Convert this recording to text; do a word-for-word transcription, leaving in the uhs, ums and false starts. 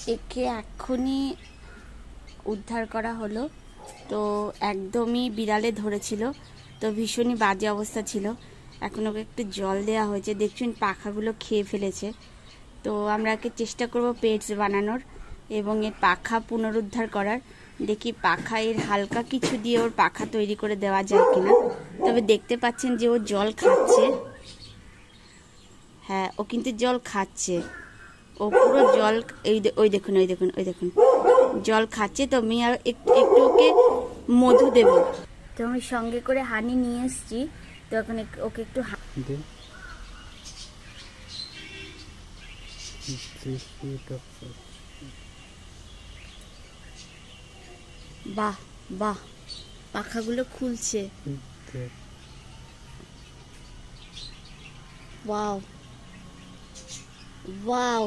একে এক্ষুনি উদ্ধার করা হলো। তো একদমই বিড়ালে ধরেছিল, তো ভীষণই বাজে অবস্থা ছিল। এখন ওকে একটু জল দেওয়া হয়েছে, দেখছেন পাখাগুলো খেয়ে ফেলেছে। তো আমরা একে চেষ্টা করব পেটস বানানোর এবং এর পাখা পুনরুদ্ধার করার। দেখি পাখা এর হালকা কিছু দিয়ে ওর পাখা তৈরি করে দেওয়া যায় কিনা। তবে দেখতে পাচ্ছেন যে ও জল খাচ্ছে। হ্যাঁ, ও কিন্তু জল খাচ্ছে, ও পুরো জল, এই ওই দেখুন ওই দেখুন ওই দেখুন জল খাচ্ছে। তো আমি আর একটু একটু ওকে মধু দেব। তো আমি সঙ্গে করে হানি নিয়ে এসেছি। তো এখন ওকে একটু বাহ বাহ, পাখাগুলো খুলছে। Wow wow.